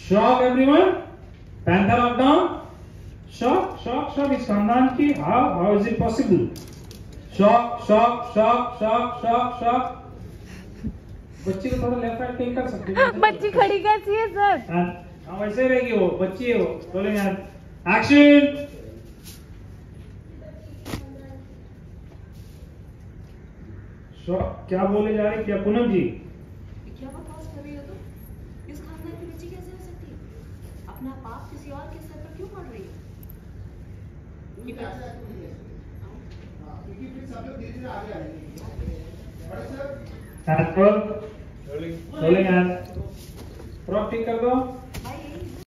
Shock everyone, panther of down, shock shock shock इस खानदान की, how is it possible? Shock shock shock shock shock shock. बच्ची को थोड़ा लेफ्ट राइट टेक कर सकते हैं? बच्ची खड़ी कैसी है सर? हाँ वैसे रहेगी, वो बच्ची है वो। बोलेंगे एक्शन। क्या बोले जा रही, क्या पूनम जी? क्या बकवास कर रही हो तुम? इस खानदान की बच्ची कैसे हो सकती है? अपना पाप किसी और के सर पर क्यों पड़ रही है? रोलिंग, रोलिंग, ठीक कर दो।